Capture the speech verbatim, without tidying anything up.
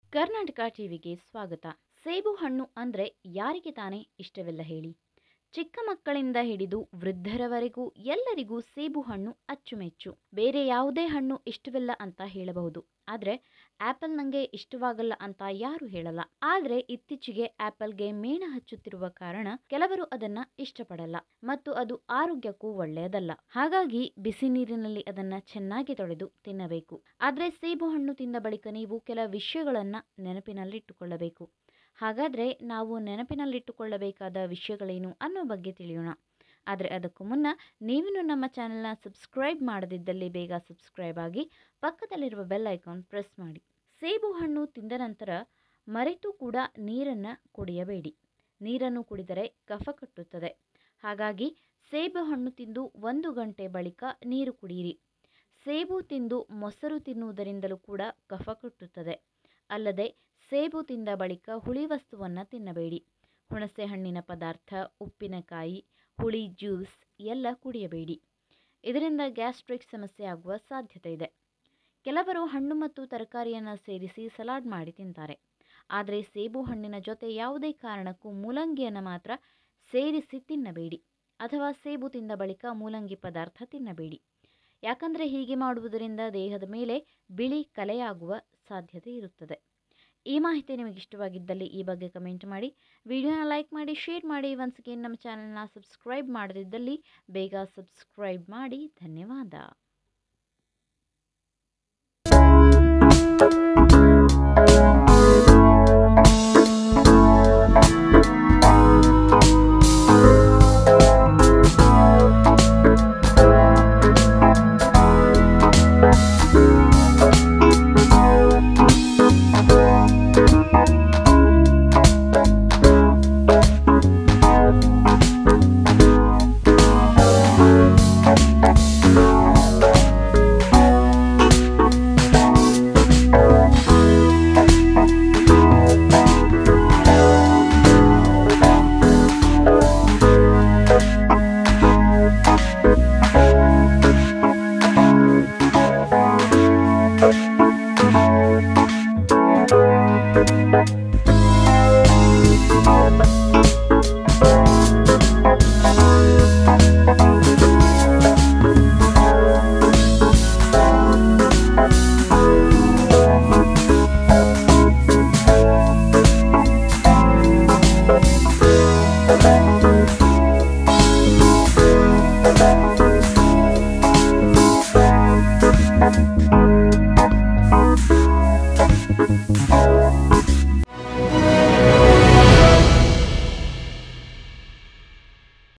ಕರ್ನಾಟಕ ಟಿವಿಗೆ ಸ್ವಾಗತ. ಸೇಬು ಹಣ್ಣು ಅಂದರೆ ಯಾರಿಗೆ ತಾನೇ ಇಷ್ಟವಿಲ್ಲ ಹೇಳಿ. ಚಿಕ್ಕ ಮಕ್ಕಳಿಂದ ಹಿಡಿದು ವೃದ್ಧರವರೆಗೂ ಎಲ್ಲರಿಗೂ ಸೇಬು ಹಣ್ಣು ಅಚ್ಚುಮೆಚ್ಚು. ಬೇರೆ ಯಾವುದೇ ಹಣ್ಣು ಇಷ್ಟವಿಲ್ಲ ಅಂತ ಹೇಳಬಹುದು, ಆದರೆ ಆ್ಯಪಲ್ ನನಗೆ ಇಷ್ಟವಾಗಲ್ಲ ಅಂತ ಯಾರು ಹೇಳಲ್ಲ. ಆದರೆ ಇತ್ತೀಚೆಗೆ ಆ್ಯಪಲ್ಗೆ ಮೇಣ ಹಚ್ಚುತ್ತಿರುವ ಕಾರಣ ಕೆಲವರು ಅದನ್ನ ಇಷ್ಟಪಡಲ್ಲ ಮತ್ತು ಅದು ಆರೋಗ್ಯಕ್ಕೂ ಒಳ್ಳೆಯದಲ್ಲ. ಹಾಗಾಗಿ ಬಿಸಿ ನೀರಿನಲ್ಲಿ ಅದನ್ನ ಚೆನ್ನಾಗಿ ತೊಳೆದು ತಿನ್ನಬೇಕು. ಆದರೆ ಸೇಬು ಹಣ್ಣು ತಿಂದ ಬಳಿಕ ನೀವು ಕೆಲ ವಿಷಯಗಳನ್ನ ನೆನಪಿನಲ್ಲಿಟ್ಟುಕೊಳ್ಳಬೇಕು. ಹಾಗಾದರೆ ನಾವು ನೆನಪಿನಲ್ಲಿಟ್ಟುಕೊಳ್ಳಬೇಕಾದ ವಿಷಯಗಳೇನು ಅನ್ನೋ ಬಗ್ಗೆ ತಿಳಿಯೋಣ. ಆದರೆ ಅದಕ್ಕೂ ಮುನ್ನ ನೀವಿನ್ನು ನಮ್ಮ ಚಾನೆಲ್ನ ಸಬ್ಸ್ಕ್ರೈಬ್ ಮಾಡದಿದ್ದಲ್ಲಿ ಬೇಗ ಸಬ್ಸ್ಕ್ರೈಬ್ ಆಗಿ ಪಕ್ಕದಲ್ಲಿರುವ ಬೆಲ್ ಐಕಾನ್ ಪ್ರೆಸ್ ಮಾಡಿ. ಸೇಬು ಹಣ್ಣು ತಿಂದ ನಂತರ ಮರೆತು ಕೂಡ ನೀರನ್ನು ಕುಡಿಯಬೇಡಿ. ನೀರನ್ನು ಕುಡಿದರೆ ಕಫ ಕಟ್ಟುತ್ತದೆ. ಹಾಗಾಗಿ ಸೇಬು ಹಣ್ಣು ತಿಂದು ಒಂದು ಗಂಟೆ ಬಳಿಕ ನೀರು ಕುಡಿಯಿರಿ. ಸೇಬು ತಿಂದು ಮೊಸರು ತಿನ್ನುವುದರಿಂದಲೂ ಕೂಡ ಕಫ ಕಟ್ಟುತ್ತದೆ. ಅಲ್ಲದೆ ಸೇಬು ತಿಂದ ಬಳಿಕ ಹುಳಿ ವಸ್ತುವನ್ನು ತಿನ್ನಬೇಡಿ. ಹುಣಸೆ ಹಣ್ಣಿನ ಪದಾರ್ಥ, ಉಪ್ಪಿನಕಾಯಿ, ಹುಳಿ ಜ್ಯೂಸ್ ಎಲ್ಲ ಕುಡಿಯಬೇಡಿ. ಇದರಿಂದ ಗ್ಯಾಸ್ಟ್ರಿಕ್ ಸಮಸ್ಯೆ ಆಗುವ ಸಾಧ್ಯತೆ ಇದೆ. ಕೆಲವರು ಹಣ್ಣು ಮತ್ತು ತರಕಾರಿಯನ್ನು ಸೇರಿಸಿ ಸಲಾಡ್ ಮಾಡಿ ತಿಂತಾರೆ. ಆದರೆ ಸೇಬು ಹಣ್ಣಿನ ಜೊತೆ ಯಾವುದೇ ಕಾರಣಕ್ಕೂ ಮೂಲಂಗಿಯನ್ನು ಮಾತ್ರ ಸೇರಿಸಿ ತಿನ್ನಬೇಡಿ ಅಥವಾ ಸೇಬು ತಿಂದ ಬಳಿಕ ಮೂಲಂಗಿ ಪದಾರ್ಥ ತಿನ್ನಬೇಡಿ. ಯಾಕಂದರೆ ಹೀಗೆ ಮಾಡುವುದರಿಂದ ದೇಹದ ಮೇಲೆ ಬಿಳಿ ಕಲೆಯಾಗುವ ಸಾಧ್ಯತೆ ಇರುತ್ತದೆ. ಈ ಮಾಹಿತಿ ನಿಮಗೆ ಇಷ್ಟವಾಗಿದ್ದಲ್ಲಿ ಈ ಬಗ್ಗೆ ಕಮೆಂಟ್ ಮಾಡಿ, ವಿಡಿಯೋನ ಲೈಕ್ ಮಾಡಿ, ಶೇರ್ ಮಾಡಿ. ಒನ್ಸ್ ಅಗೇನ್ ನಮ್ಮ ಚಾನೆಲ್ನ ಸಬ್ಸ್ಕ್ರೈಬ್ ಮಾಡದಿದ್ದಲ್ಲಿ ಬೇಗ ಸಬ್ಸ್ಕ್ರೈಬ್ ಮಾಡಿ. ಧನ್ಯವಾದ.